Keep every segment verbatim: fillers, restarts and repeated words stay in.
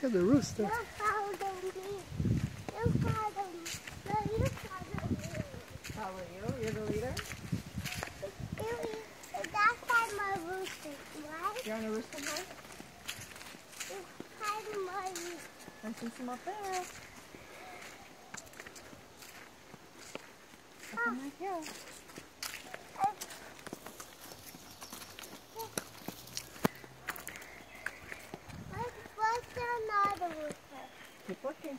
Look at the rooster. You follow me. You follow me. No, you follow me. Follow you? You're the leader? You, you, that's like my rooster, right? You're on a rooster high? You follow my rooster. I see some up there. Up on that hill. What's another rooster? Keep looking.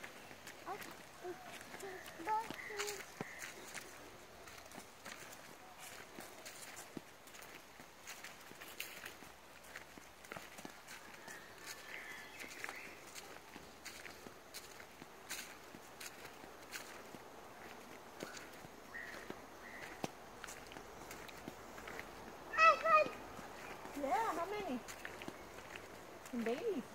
Yeah, how many? Some babies.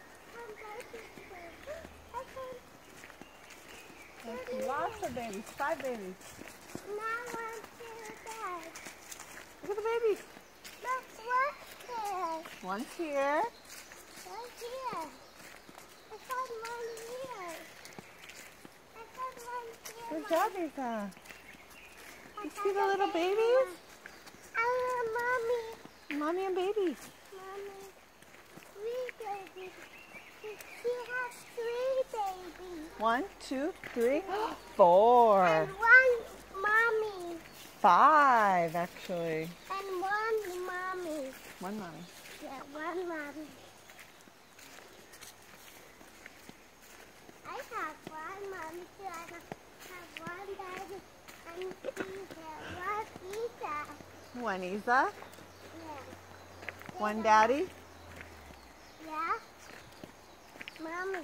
There's lots of babies. Five babies. Now one, two, three. Look at the babies. Look, what's there? One's here. Right here. I found one here. I found one here. Good job, Lisa. I You see found the a little baby babies? one. I want mommy. Mommy and babies. Mommy. Three babies. She has three babies. One, two, three, four. And one mommy. Five, actually. And one mommy. One mommy. Yeah, one mommy. I have one mommy too. I have one daddy and Isa. One Isa. One Isa. Yeah. One daddy. Yeah. Mommy.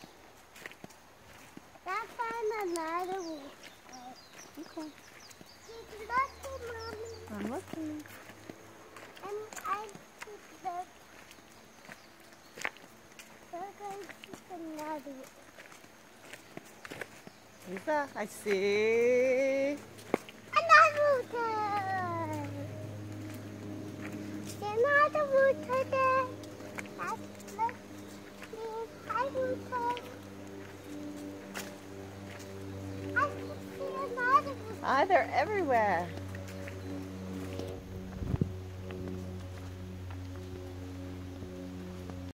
That's on another one. Okay. Keep looking, Mommy. I'm looking. And I keep the... We're going to keep another one. Isa, I see. Another rooter! Another rooter there. That's the... Hi, rooter. I can see another rooter. Ah, they're everywhere.